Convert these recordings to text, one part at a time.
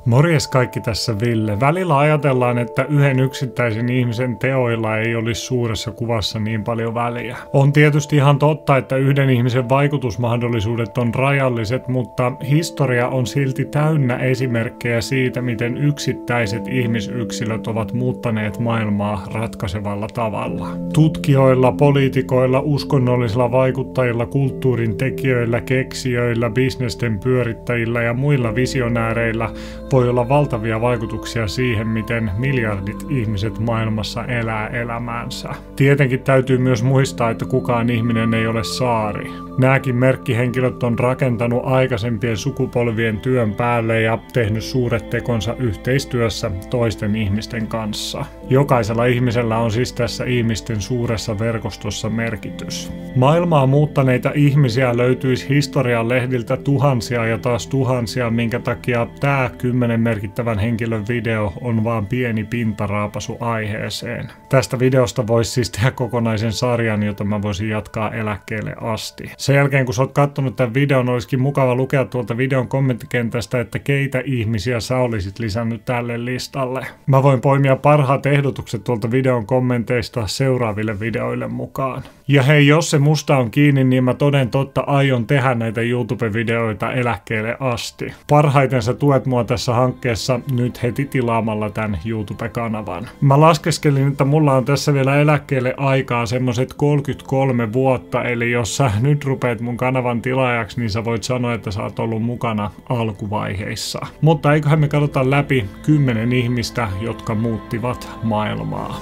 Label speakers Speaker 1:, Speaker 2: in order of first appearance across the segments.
Speaker 1: Morjes kaikki, tässä Ville. Välillä ajatellaan, että yhden yksittäisen ihmisen teoilla ei olisi suuressa kuvassa niin paljon väliä. On tietysti ihan totta, että yhden ihmisen vaikutusmahdollisuudet on rajalliset, mutta historia on silti täynnä esimerkkejä siitä, miten yksittäiset ihmisyksilöt ovat muuttaneet maailmaa ratkaisevalla tavalla. Tutkijoilla, poliitikoilla, uskonnollisilla vaikuttajilla, kulttuurin tekijöillä, keksijöillä, bisnesten pyörittäjillä ja muilla visionääreillä voi olla valtavia vaikutuksia siihen, miten miljardit ihmiset maailmassa elää elämäänsä. Tietenkin täytyy myös muistaa, että kukaan ihminen ei ole saari. Nämäkin merkkihenkilöt on rakentanut aikaisempien sukupolvien työn päälle ja tehnyt suuret tekonsa yhteistyössä toisten ihmisten kanssa. Jokaisella ihmisellä on siis tässä ihmisten suuressa verkostossa merkitys. Maailmaa muuttaneita ihmisiä löytyisi historian lehdiltä tuhansia ja taas tuhansia, minkä takia tämä 10 merkittävän henkilön video on vaan pieni pintaraapasu aiheeseen. Tästä videosta voisi siis tehdä kokonaisen sarjan, jota mä voisin jatkaa eläkkeelle asti. Sen jälkeen kun sä oot kattonut tämän videon, olisikin mukava lukea tuolta videon kommenttikentästä, että keitä ihmisiä sä olisit lisännyt tälle listalle. Mä voin poimia parhaat ehdotukset tuolta videon kommenteista seuraaville videoille mukaan. Ja hei, jos se musta on kiinni, niin mä toden totta aion tehdä näitä YouTube-videoita eläkkeelle asti. Parhaiten sä tuet mua tässä hankkeessa nyt heti tilaamalla tämän YouTube-kanavan. Mä laskeskelin, että mulla on tässä vielä eläkkeelle aikaa semmoset 33 vuotta, eli jos sä nyt rupeat mun kanavan tilaajaksi, niin sä voit sanoa, että sä oot ollut mukana alkuvaiheissa. Mutta eiköhän me katsota läpi 10 ihmistä, jotka muuttivat maailmaa.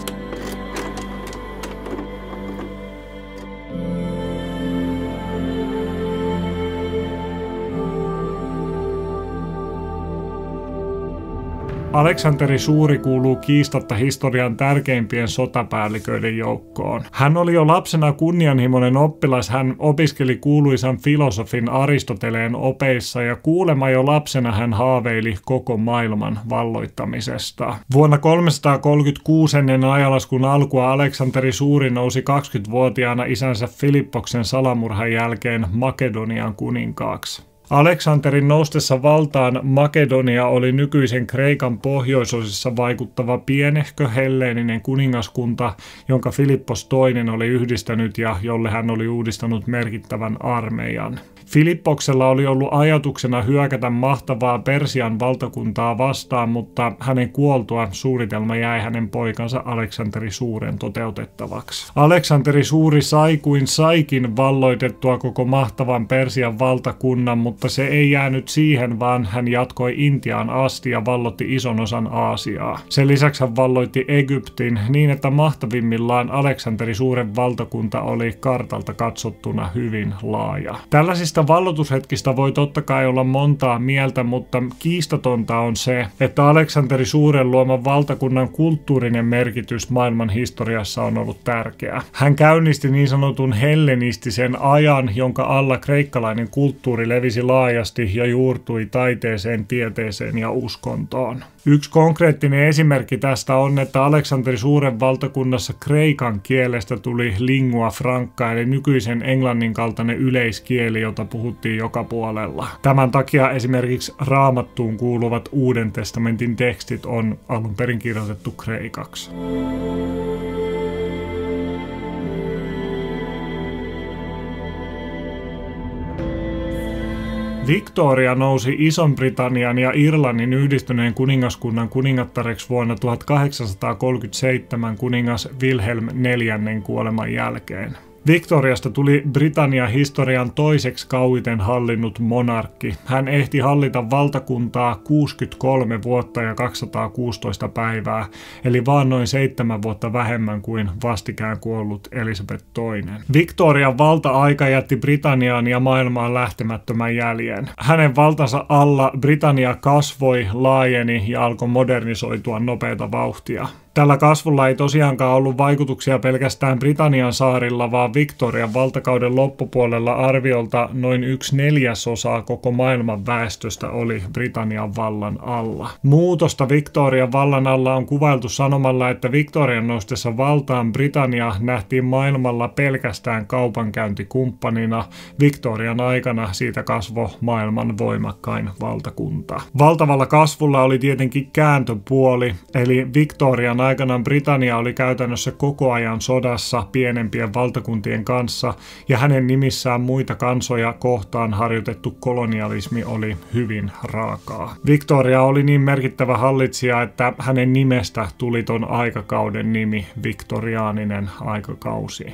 Speaker 1: Aleksanteri Suuri kuuluu kiistatta historian tärkeimpien sotapäälliköiden joukkoon. Hän oli jo lapsena kunnianhimoinen oppilas, hän opiskeli kuuluisan filosofin Aristoteleen opeissa ja kuulemma jo lapsena hän haaveili koko maailman valloittamisesta. Vuonna 336 ennen ajanlaskun alkua Aleksanteri Suuri nousi 20-vuotiaana isänsä Filippoksen salamurhan jälkeen Makedonian kuninkaaksi. Aleksanterin noustessa valtaan Makedonia oli nykyisen Kreikan pohjoisosissa vaikuttava pienehkö helleeninen kuningaskunta, jonka Filippos II oli yhdistänyt ja jolle hän oli uudistanut merkittävän armeijan. Filippoksella oli ollut ajatuksena hyökätä mahtavaa Persian valtakuntaa vastaan, mutta hänen kuoltua suunnitelma jäi hänen poikansa Aleksanteri Suuren toteutettavaksi. Aleksanteri Suuri sai kuin saikin valloitettua koko mahtavan Persian valtakunnan, mutta se ei jäänyt siihen, vaan hän jatkoi Intiaan asti ja vallotti ison osan Aasiaa. Sen lisäksi hän valloitti Egyptin niin, että mahtavimmillaan Aleksanteri Suuren valtakunta oli kartalta katsottuna hyvin laaja. Tällaisista valloitushetkistä voi totta kai olla montaa mieltä, mutta kiistatonta on se, että Aleksanteri Suuren luoman valtakunnan kulttuurinen merkitys maailman historiassa on ollut tärkeä. Hän käynnisti niin sanotun hellenistisen ajan, jonka alla kreikkalainen kulttuuri levisi laajasti ja juurtui taiteeseen, tieteeseen ja uskontoon. Yksi konkreettinen esimerkki tästä on, että Aleksanteri Suuren valtakunnassa kreikan kielestä tuli lingua franca, eli nykyisen englannin kaltainen yleiskieli, jota puhuttiin joka puolella. Tämän takia esimerkiksi Raamattuun kuuluvat Uuden testamentin tekstit on alun perin kirjoitettu kreikaksi. Victoria nousi Ison-Britannian ja Irlannin yhdistyneen kuningaskunnan kuningattareksi vuonna 1837 kuningas Wilhelm IV kuoleman jälkeen. Victoriasta tuli Britannian historian toiseksi kauiten hallinnut monarkki. Hän ehti hallita valtakuntaa 63 vuotta ja 216 päivää, eli vaan noin 7 vuotta vähemmän kuin vastikään kuollut Elisabeth II. Victorian valta-aika jätti Britanniaan ja maailmaan lähtemättömän jäljen. Hänen valtansa alla Britannia kasvoi, laajeni ja alkoi modernisoitua nopeata vauhtia. Tällä kasvulla ei tosiaankaan ollut vaikutuksia pelkästään Britannian saarilla, vaan Victorian valtakauden loppupuolella arviolta noin 1/4 koko maailman väestöstä oli Britannian vallan alla. Muutosta Victorian vallan alla on kuvailtu sanomalla, että Victorian noustessa valtaan Britannia nähtiin maailmalla pelkästään kaupankäyntikumppanina. Victorian aikana siitä kasvoi maailman voimakkain valtakunta. Valtavalla kasvulla oli tietenkin kääntöpuoli, eli Victorian aikana Britannia oli käytännössä koko ajan sodassa pienempien valtakuntien kanssa, ja hänen nimissään muita kansoja kohtaan harjoitettu kolonialismi oli hyvin raakaa. Victoria oli niin merkittävä hallitsija, että hänen nimestä tuli ton aikakauden nimi, viktoriaaninen aikakausi.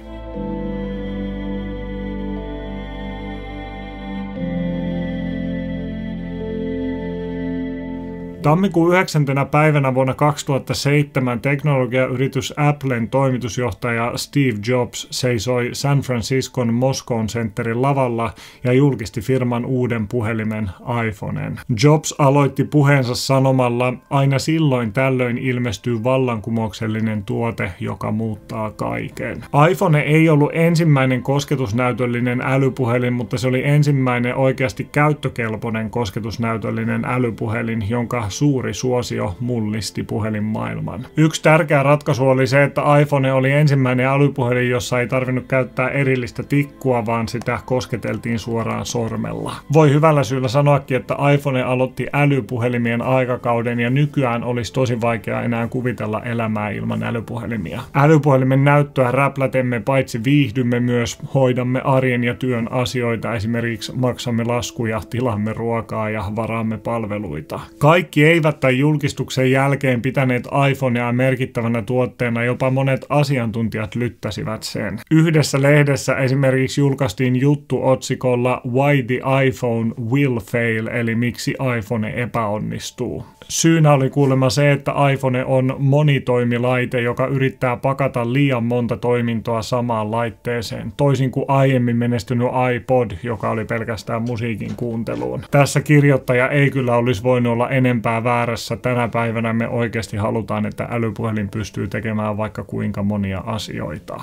Speaker 1: Tammikuun 9. päivänä vuonna 2007 teknologiayritys Applen toimitusjohtaja Steve Jobs seisoi San Franciscon Moscone Centerin lavalla ja julkisti firman uuden puhelimen iPhoneen. Jobs aloitti puheensa sanomalla: "Aina silloin tällöin ilmestyy vallankumouksellinen tuote, joka muuttaa kaiken." iPhone ei ollut ensimmäinen kosketusnäytöllinen älypuhelin, mutta se oli ensimmäinen oikeasti käyttökelpoinen kosketusnäytöllinen älypuhelin, jonka suuri suosio mullisti puhelinmaailman. Yksi tärkeä ratkaisu oli se, että iPhone oli ensimmäinen älypuhelin, jossa ei tarvinnut käyttää erillistä tikkua, vaan sitä kosketeltiin suoraan sormella. Voi hyvällä syyllä sanoakin, että iPhone aloitti älypuhelimien aikakauden, ja nykyään olisi tosi vaikea enää kuvitella elämää ilman älypuhelimia. Älypuhelimen näyttöä räplätemme paitsi viihdymme, myös hoidamme arjen ja työn asioita, esimerkiksi maksamme laskuja, tilaamme ruokaa ja varaamme palveluita. Kaikki eivät tämän julkistuksen jälkeen pitäneet iPhonea merkittävänä tuotteena, jopa monet asiantuntijat lyttäsivät sen. Yhdessä lehdessä esimerkiksi julkaistiin juttu otsikolla "Why the iPhone will fail", eli miksi iPhone epäonnistuu. Syynä oli kuulemma se, että iPhone on monitoimilaite, joka yrittää pakata liian monta toimintoa samaan laitteeseen, toisin kuin aiemmin menestynyt iPod, joka oli pelkästään musiikin kuunteluun. Tässä kirjoittaja ei kyllä olisi voinut olla enempää väärässä. Tänä päivänä me oikeasti halutaan, että älypuhelin pystyy tekemään vaikka kuinka monia asioita.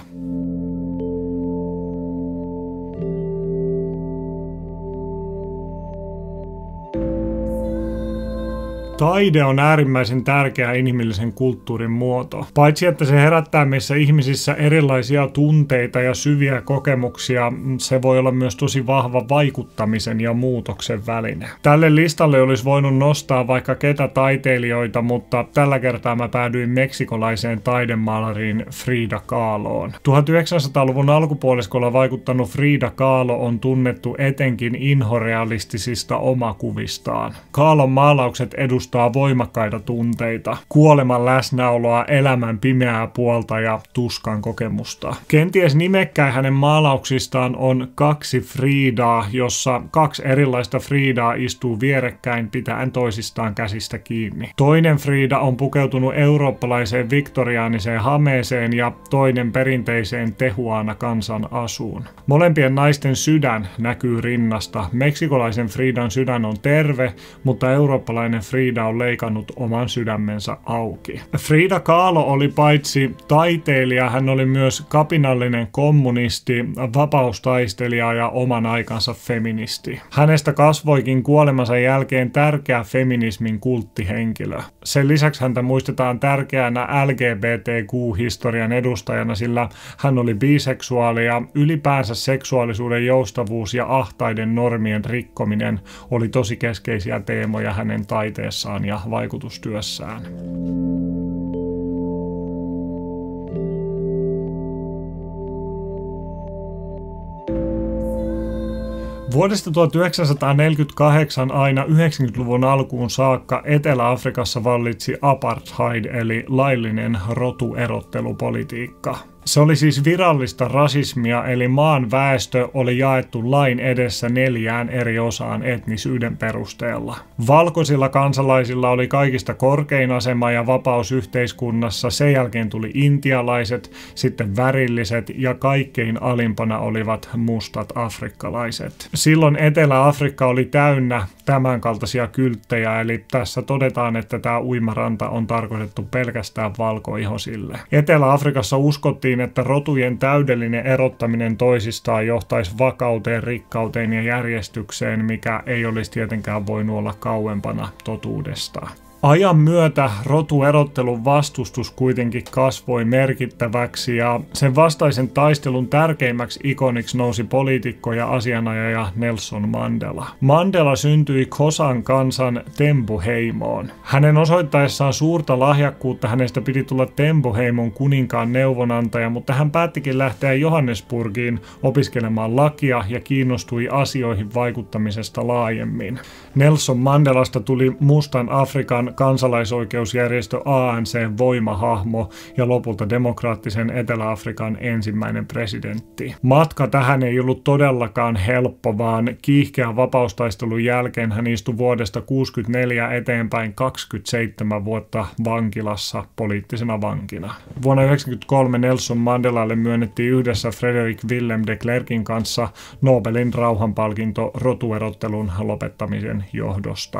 Speaker 1: Taide on äärimmäisen tärkeä inhimillisen kulttuurin muoto. Paitsi että se herättää meissä ihmisissä erilaisia tunteita ja syviä kokemuksia, se voi olla myös tosi vahva vaikuttamisen ja muutoksen väline. Tälle listalle olisi voinut nostaa vaikka ketä taiteilijoita, mutta tällä kertaa mä päädyin meksikolaiseen taidemaalariin Frida Kahloon. 1900-luvun alkupuoliskolla vaikuttanut Frida Kahlo on tunnettu etenkin inhorealistisista omakuvistaan. Kahlon maalaukset edustaa voimakkaita tunteita, kuoleman läsnäoloa, elämän pimeää puolta ja tuskan kokemusta. Kenties nimekkäin hänen maalauksistaan on Kaksi Fridaa, jossa kaksi erilaista Fridaa istuu vierekkäin pitäen toisistaan käsistä kiinni. Toinen Frida on pukeutunut eurooppalaiseen viktoriaaniseen hameeseen ja toinen perinteiseen tehuana kansan asuun. Molempien naisten sydän näkyy rinnasta. Meksikolaisen Fridan sydän on terve, mutta eurooppalainen Frida on leikannut oman sydämensä auki. Frida Kahlo oli paitsi taiteilija, hän oli myös kapinallinen kommunisti, vapaustaistelija ja oman aikansa feministi. Hänestä kasvoikin kuolemansa jälkeen tärkeä feminismin kulttihenkilö. Sen lisäksi häntä muistetaan tärkeänä LGBTQ-historian edustajana, sillä hän oli biseksuaali ja ylipäänsä seksuaalisuuden joustavuus ja ahtaiden normien rikkominen oli tosi keskeisiä teemoja hänen taiteessaan ja vaikutustyössään. Vuodesta 1948 aina 90-luvun alkuun saakka Etelä-Afrikassa vallitsi apartheid eli laillinen rotuerottelupolitiikka. Se oli siis virallista rasismia, eli maan väestö oli jaettu lain edessä 4 eri osaan etnisyyden perusteella. Valkoisilla kansalaisilla oli kaikista korkein asema ja vapaus yhteiskunnassa, sen jälkeen tuli intialaiset, sitten värilliset ja kaikkein alimpana olivat mustat afrikkalaiset. Silloin Etelä-Afrikka oli täynnä tämänkaltaisia kylttejä, eli tässä todetaan, että tämä uimaranta on tarkoitettu pelkästään valkoihosille. Etelä-Afrikassa uskottiin, että rotujen täydellinen erottaminen toisistaan johtaisi vakauteen, rikkauteen ja järjestykseen, mikä ei olisi tietenkään voinut olla kauempana totuudesta. Ajan myötä rotuerottelun vastustus kuitenkin kasvoi merkittäväksi ja sen vastaisen taistelun tärkeimmäksi ikoniksi nousi poliitikko ja asianajaja Nelson Mandela. Mandela syntyi Khosan kansan Tembu-heimoon. Hänen osoittaessaan suurta lahjakkuutta hänestä piti tulla Tembu-heimon kuninkaan neuvonantaja, mutta hän päättikin lähteä Johannesburgiin opiskelemaan lakia ja kiinnostui asioihin vaikuttamisesta laajemmin. Nelson Mandelasta tuli mustan Afrikan kansalaisoikeusjärjestö ANC:n voimahahmo ja lopulta demokraattisen Etelä-Afrikan ensimmäinen presidentti. Matka tähän ei ollut todellakaan helppo, vaan kiihkeän vapaustaistelun jälkeen hän istui vuodesta 1964 eteenpäin 27 vuotta vankilassa poliittisena vankina. Vuonna 1993 Nelson Mandelalle myönnettiin yhdessä Frederick Willem de Klerkin kanssa Nobelin rauhanpalkinto rotuerottelun lopettamisen johdosta.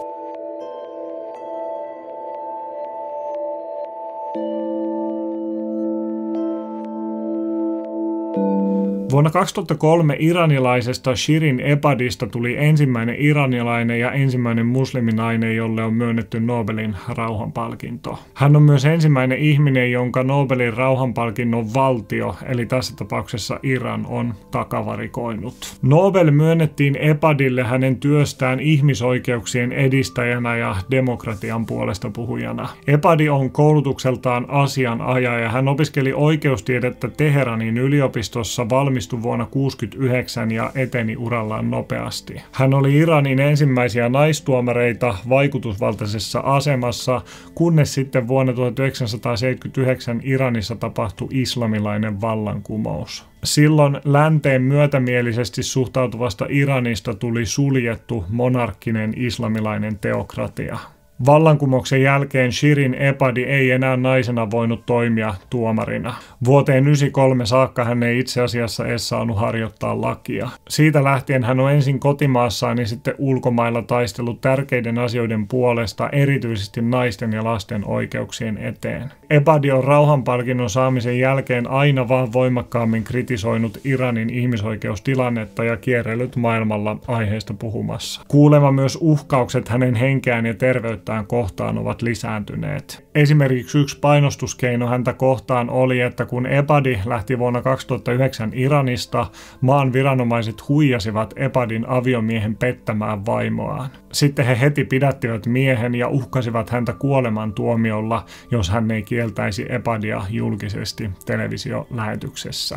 Speaker 1: Vuonna 2003 iranilaisesta Shirin Ebadista tuli ensimmäinen iranilainen ja ensimmäinen musliminainen, jolle on myönnetty Nobelin rauhanpalkinto. Hän on myös ensimmäinen ihminen, jonka Nobelin rauhanpalkinnon valtio, eli tässä tapauksessa Iran, on takavarikoinut. Nobel myönnettiin Ebadille hänen työstään ihmisoikeuksien edistäjänä ja demokratian puolesta puhujana. Ebadi on koulutukseltaan asianajaja ja hän opiskeli oikeustiedettä Teheranin yliopistossa, valmistui vuonna 1969 ja eteni urallaan nopeasti. Hän oli Iranin ensimmäisiä naistuomareita vaikutusvaltaisessa asemassa, kunnes sitten vuonna 1979 Iranissa tapahtui islamilainen vallankumous. Silloin länteen myötämielisesti suhtautuvasta Iranista tuli suljettu monarkkinen islamilainen teokratia. Vallankumouksen jälkeen Shirin Ebadi ei enää naisena voinut toimia tuomarina. Vuoteen 1993 saakka hän ei itse asiassa edes saanut harjoittaa lakia. Siitä lähtien hän on ensin kotimaassaan ja sitten ulkomailla taistellut tärkeiden asioiden puolesta, erityisesti naisten ja lasten oikeuksien eteen. Ebadi on rauhanpalkinnon saamisen jälkeen aina vaan voimakkaammin kritisoinut Iranin ihmisoikeustilannetta ja kierrellyt maailmalla aiheesta puhumassa. Kuulemma myös uhkaukset hänen henkeään ja terveyttään kohtaan ovat lisääntyneet. Esimerkiksi yksi painostuskeino häntä kohtaan oli, että kun Ebadi lähti vuonna 2009 Iranista, maan viranomaiset huijasivat Ebadin aviomiehen pettämään vaimoaan. Sitten he heti pidättivät miehen ja uhkasivat häntä kuolemantuomiolla, jos hän ei kieltäisi Ebadia julkisesti televisiolähetyksessä.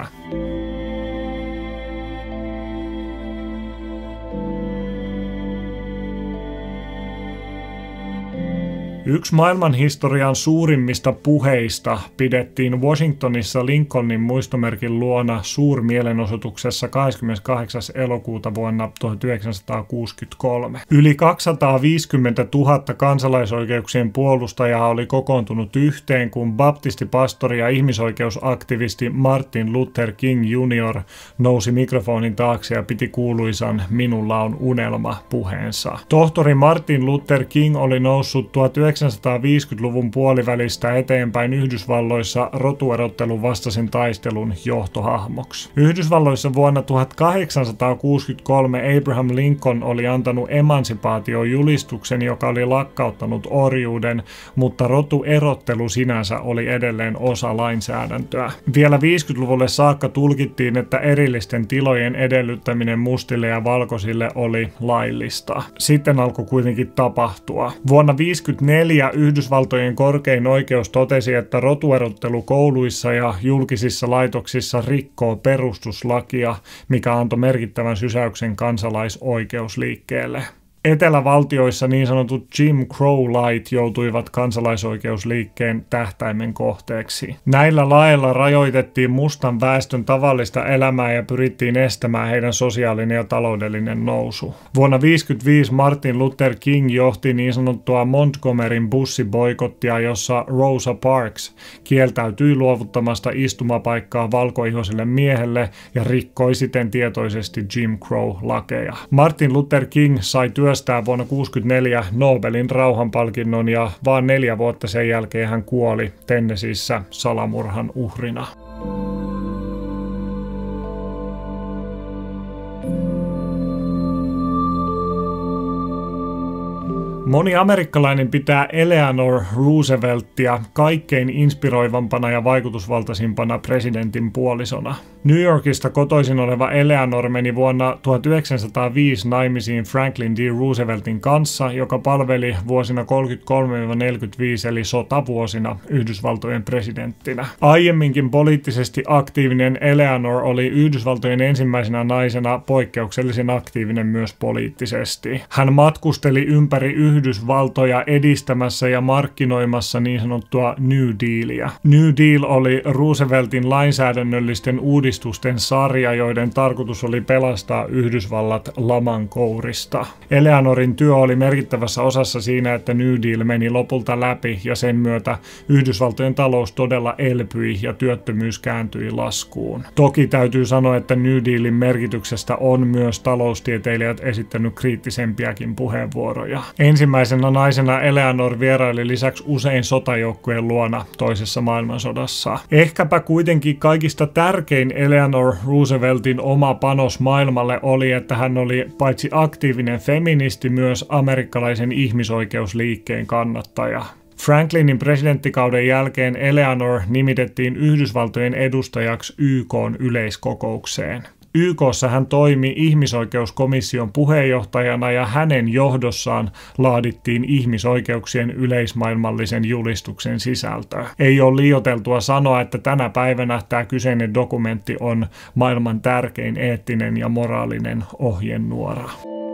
Speaker 1: Yksi maailmanhistorian suurimmista puheista pidettiin Washingtonissa Lincolnin muistomerkin luona suurmielenosoituksessa 28. elokuuta vuonna 1963. Yli 250 000 kansalaisoikeuksien puolustajaa oli kokoontunut yhteen, kun baptistipastori ja ihmisoikeusaktivisti Martin Luther King Jr. nousi mikrofonin taakse ja piti kuuluisan "Minulla on unelma" puheensa. Tohtori Martin Luther King oli noussut 1950-luvun puolivälistä eteenpäin Yhdysvalloissa rotuerottelun vastaisen taistelun johtohahmoksi. Yhdysvalloissa vuonna 1863 Abraham Lincoln oli antanut emansipaatiojulistuksen, joka oli lakkauttanut orjuuden, mutta rotuerottelu sinänsä oli edelleen osa lainsäädäntöä. Vielä 50-luvulle saakka tulkittiin, että erillisten tilojen edellyttäminen mustille ja valkoisille oli laillista. Sitten alkoi kuitenkin tapahtua. Vuonna 1954 Yhdysvaltojen korkein oikeus totesi, että rotuerottelu kouluissa ja julkisissa laitoksissa rikkoo perustuslakia, mikä antoi merkittävän sysäyksen kansalaisoikeusliikkeelle. Etelävaltioissa niin sanotut Jim Crow-lait joutuivat kansalaisoikeusliikkeen tähtäimen kohteeksi. Näillä laeilla rajoitettiin mustan väestön tavallista elämää ja pyrittiin estämään heidän sosiaalinen ja taloudellinen nousu. Vuonna 1955 Martin Luther King johti niin sanottua Montgomeryn bussiboikottia, jossa Rosa Parks kieltäytyi luovuttamasta istumapaikkaa valkoihoiselle miehelle ja rikkoi siten tietoisesti Jim Crow-lakeja. Martin Luther King sai työstää vuonna 1964 Nobelin rauhanpalkinnon ja vaan 4 vuotta sen jälkeen hän kuoli Tennesseeissä salamurhan uhrina. Moni amerikkalainen pitää Eleanor Rooseveltia kaikkein inspiroivampana ja vaikutusvaltaisimpana presidentin puolisona. New Yorkista kotoisin oleva Eleanor meni vuonna 1905 naimisiin Franklin D. Rooseveltin kanssa, joka palveli vuosina 1933–1945 eli sotavuosina Yhdysvaltojen presidenttinä. Aiemminkin poliittisesti aktiivinen Eleanor oli Yhdysvaltojen ensimmäisenä naisena poikkeuksellisen aktiivinen myös poliittisesti. Hän matkusteli ympäri Yhdysvaltoja edistämässä ja markkinoimassa niin sanottua New Dealia. New Deal oli Rooseveltin lainsäädännöllisten uudistusten sarja, joiden tarkoitus oli pelastaa Yhdysvallat laman kourista. Eleanorin työ oli merkittävässä osassa siinä, että New Deal meni lopulta läpi ja sen myötä Yhdysvaltojen talous todella elpyi ja työttömyys kääntyi laskuun. Toki täytyy sanoa, että New Dealin merkityksestä on myös taloustieteilijät esittänyt kriittisempiäkin puheenvuoroja. Ensimmäisenä naisena Eleanor vieraili lisäksi usein sotajoukkueen luona toisessa maailmansodassa. Ehkäpä kuitenkin kaikista tärkein Eleanor Rooseveltin oma panos maailmalle oli, että hän oli paitsi aktiivinen feministi, myös amerikkalaisen ihmisoikeusliikkeen kannattaja. Franklinin presidenttikauden jälkeen Eleanor nimitettiin Yhdysvaltojen edustajaksi YK:n yleiskokoukseen. YK:ssa hän toimi ihmisoikeuskomission puheenjohtajana ja hänen johdossaan laadittiin ihmisoikeuksien yleismaailmallisen julistuksen sisältöä. Ei ole liioiteltua sanoa, että tänä päivänä tämä kyseinen dokumentti on maailman tärkein eettinen ja moraalinen ohjenuora.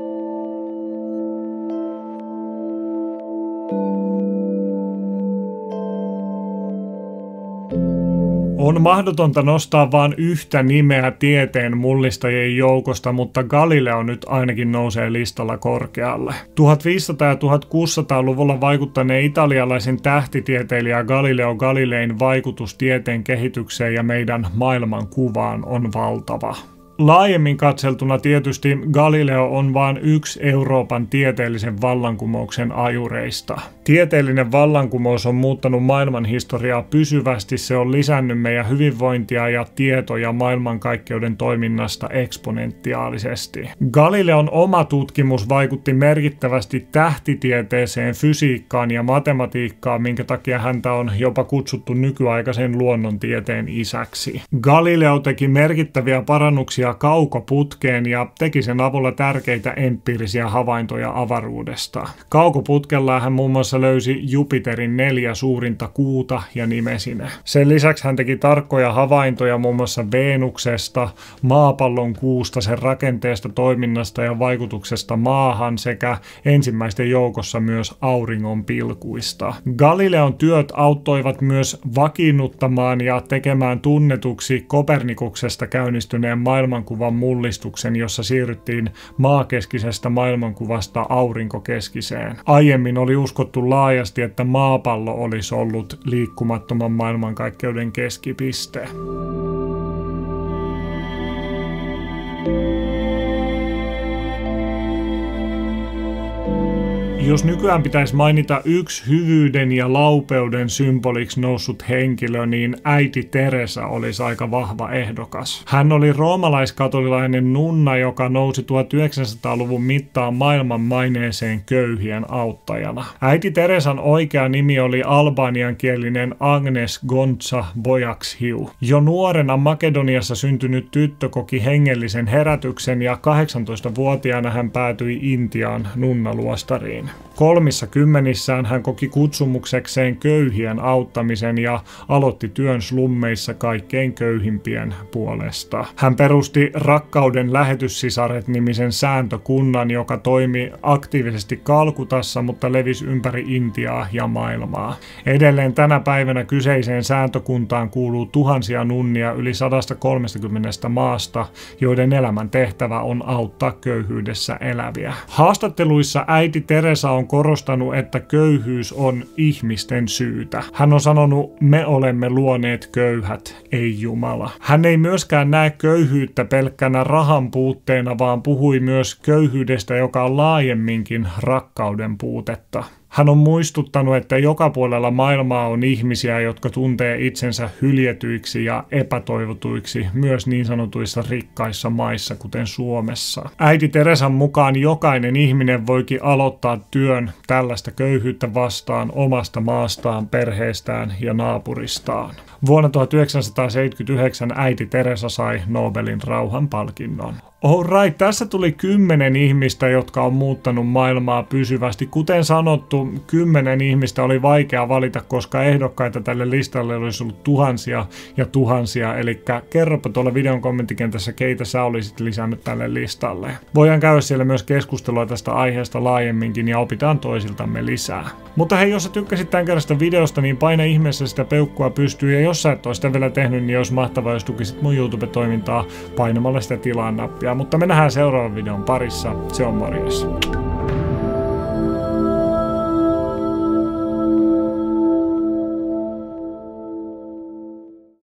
Speaker 1: On mahdotonta nostaa vain yhtä nimeä tieteen mullistajien joukosta, mutta Galileo nyt ainakin nousee listalla korkealle. 1500- ja 1600-luvulla vaikuttaneen italialaisen tähtitieteilijä Galileo Galilein vaikutus tieteen kehitykseen ja meidän maailmankuvaan on valtava. Laajemmin katseltuna tietysti Galileo on vain yksi Euroopan tieteellisen vallankumouksen ajureista. Tieteellinen vallankumous on muuttanut maailmanhistoriaa pysyvästi, se on lisännyt meidän hyvinvointia ja tietoja maailmankaikkeuden toiminnasta eksponentiaalisesti. Galileon oma tutkimus vaikutti merkittävästi tähtitieteeseen, fysiikkaan ja matematiikkaan, minkä takia häntä on jopa kutsuttu nykyaikaisen luonnontieteen isäksi. Galileo teki merkittäviä parannuksia kaukoputkeen ja teki sen avulla tärkeitä empiirisiä havaintoja avaruudesta. Kaukoputkella hän muun muassa löysi Jupiterin 4 suurinta kuuta ja nimesi ne. Sen lisäksi hän teki tarkkoja havaintoja muun muassa Venuksesta, maapallon kuusta, sen rakenteesta, toiminnasta ja vaikutuksesta maahan sekä ensimmäisten joukossa myös auringon pilkuista. Galileon työt auttoivat myös vakiinnuttamaan ja tekemään tunnetuksi Kopernikuksesta käynnistyneen maailmankuvan mullistuksen, jossa siirryttiin maakeskisestä maailmankuvasta aurinkokeskiseen. Aiemmin oli uskottu laajasti, että maapallo olisi ollut liikkumattoman maailmankaikkeuden keskipiste. Jos nykyään pitäisi mainita yksi hyvyyden ja laupeuden symboliksi noussut henkilö, niin äiti Teresa olisi aika vahva ehdokas. Hän oli roomalaiskatolilainen nunna, joka nousi 1900-luvun mittaan maailman maineeseen köyhien auttajana. Äiti Teresan oikea nimi oli albaniankielinen Agnes Gonza Bojakshiu. Jo nuorena Makedoniassa syntynyt tyttö koki hengellisen herätyksen ja 18-vuotiaana hän päätyi Intiaan nunnaluostariin. 30 hän koki kutsumuksekseen köyhien auttamisen ja aloitti työn slummeissa kaikkein köyhimpien puolesta. Hän perusti Rakkauden lähetyssisaret-nimisen sääntökunnan, joka toimi aktiivisesti Kalkutassa, mutta levisi ympäri Intiaa ja maailmaa. Edelleen tänä päivänä kyseiseen sääntökuntaan kuuluu tuhansia nunnia yli 130 maasta, joiden elämän tehtävä on auttaa köyhyydessä eläviä. Haastatteluissa äiti Teresa on korostanut, että köyhyys on ihmisten syytä. Hän on sanonut, me olemme luoneet köyhät, ei Jumala. Hän ei myöskään näe köyhyyttä pelkkänä rahan puutteena, vaan puhui myös köyhyydestä, joka on laajemminkin rakkauden puutetta. Hän on muistuttanut, että joka puolella maailmaa on ihmisiä, jotka tuntee itsensä hyljetyiksi ja epätoivotuiksi myös niin sanotuissa rikkaissa maissa, kuten Suomessa. Äiti Teresan mukaan jokainen ihminen voikin aloittaa työn tällaista köyhyyttä vastaan omasta maastaan, perheestään ja naapuristaan. Vuonna 1979 äiti Teresa sai Nobelin rauhanpalkinnon. Alright, tässä tuli 10 ihmistä, jotka on muuttanut maailmaa pysyvästi. Kuten sanottu, 10 ihmistä oli vaikea valita, koska ehdokkaita tälle listalle olisi ollut tuhansia ja tuhansia. Eli kerropa tuolla videon kommenttikentässä, keitä sä olisit lisännyt tälle listalle. Voidaan käydä siellä myös keskustelua tästä aiheesta laajemminkin ja opitaan toisiltamme lisää. Mutta hei, jos sä tykkäsit tämän kerrasta videosta, niin paina ihmeessä sitä peukkua pystyyn. Ja jos sä et ole sitä vielä tehnyt, niin olisi mahtavaa, jos tukisit mun YouTube-toimintaa painamalla sitä tilaa nappia. Mutta me nähdään seuraavan videon parissa. Se on morjes.